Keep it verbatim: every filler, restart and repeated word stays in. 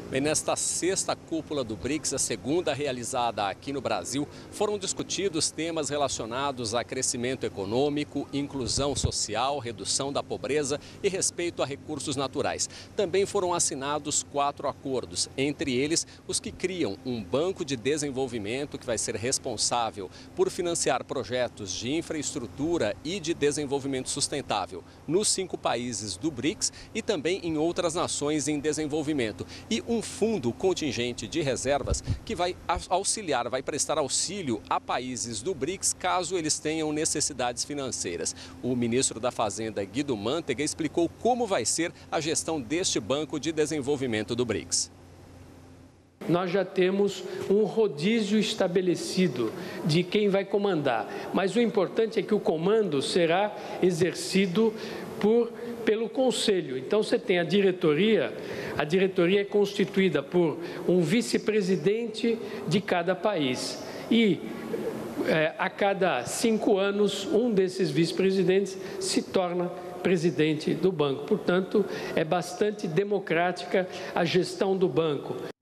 Bem, nesta sexta cúpula do BRICS, a segunda realizada aqui no Brasil, foram discutidos temas relacionados a crescimento econômico, inclusão social, redução da pobreza e respeito a recursos naturais. Também foram assinados quatro acordos, entre eles os que criam um banco de desenvolvimento que vai ser responsável por financiar projetos de infraestrutura e de desenvolvimento sustentável nos cinco países do BRICS e também em outras nações em desenvolvimento. E um um fundo contingente de reservas que vai auxiliar, vai prestar auxílio a países do BRICS caso eles tenham necessidades financeiras. O ministro da Fazenda, Guido Mantega, explicou como vai ser a gestão deste Banco de Desenvolvimento do BRICS. Nós já temos um rodízio estabelecido de quem vai comandar, mas o importante é que o comando será exercido por, pelo Conselho. Então, você tem a diretoria, a diretoria é constituída por um vice-presidente de cada país e é, a cada cinco anos, um desses vice-presidentes se torna presidente do banco. Portanto, é bastante democrática a gestão do banco.